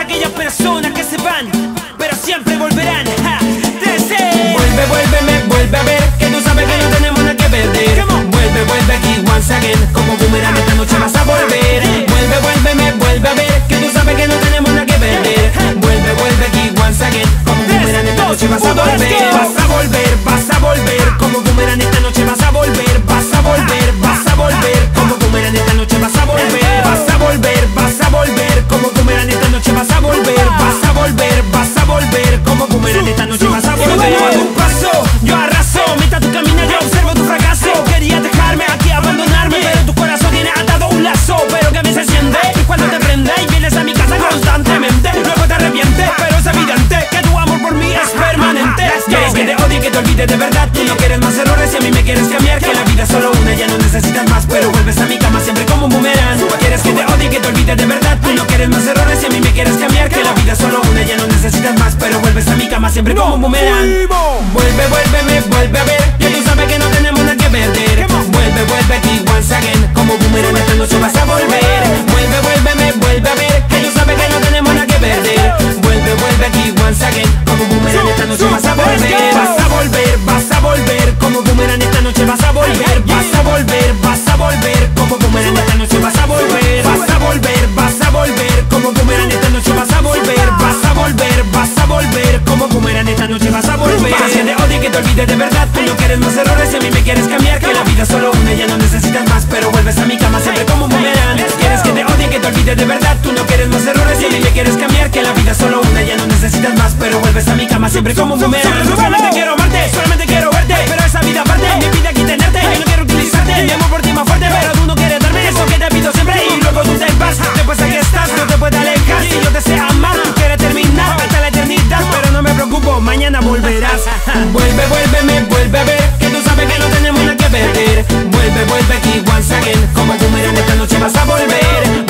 aquellas personas que se van, pero siempre volverán. Ja, 13. Vuelve, vuélveme, vuelve a ver, que tú sabes que no tenemos nada que perder. Vuelve, vuelve aquí once again, como boomerang esta noche vas a volver. Vuelve, vuélveme, vuelve a ver, que tú sabes que no tenemos nada que perder. Vuelve, vuelve aquí once again, como boomerang esta noche vas a volver. Vas a volver, vas a volver, como boomerang esta noche vas a volver. Vas a volver, vas a volver, como boomerang esta noche vas a volver. Vas a volver, vas a volver, como boomerang esta noche vas a volver. Vas a volver, vas a volver, como boomerang esta noche vas a volver. A tu paso, yo arraso, mientras tú caminas yo observo tu fracaso. Querías dejarme aquí, abandonarme, pero tu corazón tiene atado un lazo. Pero que a veces siente cuando te prende y vienes a mi casa constantemente. Luego te arrepientes, pero es evidente que tu amor por mí es permanente. Quieres que te odie, que te olvides de verdad. Tú no quieres más errores y a mí me quieres cambiar. Que la vida es solo una, ya no necesitas más, pero vuelves a mi cama siempre como un boomerang. Quieres que te odie, que te olvides de verdad. Tú no quieres más errores y a mí me quieres cambiar. Que la vida es solo una, ya no necesitas más, pero vuelves a mi cama siempre como un boomerang. Vuelve, vuélveme, vuelve a ver, que tú sabes que no tenemos nada que perder. Vuelve, vuelve aquí once again, como boomerang esta noche vas a volver. Vuelve, vuélveme, vuelve a ver, que tú sabes que no tenemos nada que perder. Vuelve, vuelve aquí once again, como boomerang esta noche vas a volver. Vas a volver, vas a volver, como boomerang esta noche vas a volver. Vas a volver, vas a volver, como boomerang esta noche vas a volver. Vas a volver, vas a volver, como boomerang esta noche vas a volver. Vas a volver, vas a volver, como boomerang esta noche vas a volver. Que te odie, que te olvides de verdad. Tú no quieres más errores y a mí me quieres cambiar. Que la vida es solo una, ya no necesitas más, pero vuelves a mi cama siempre como un boomerang. Quieres que te odie, que te olvides de verdad. Tú no quieres más errores y a mí me quieres cambiar. Que la vida es solo una, ya no necesitas más, pero vuelves a mi cama siempre como un boomerang. Solamente quiero amarte, solamente quiero verte, pero esa vida aparte, mi vida aquí tenerte. Yo no quiero utilizarte, mi amor por ti más fuerte, pero tú no quieres darme eso que te pido siempre. Y luego tú te vas, después aquí estás, no te puedes alejar. Si yo te sé amar, tú quieres terminar hasta la eternidad, pero no me preocupo, mañana volverás. Vuelve, vuélveme, vuelve a ver, que tú sabes que no tenemos nada que perder. Vuelve, vuelve aquí once again, como boomerang esta noche vas a volver.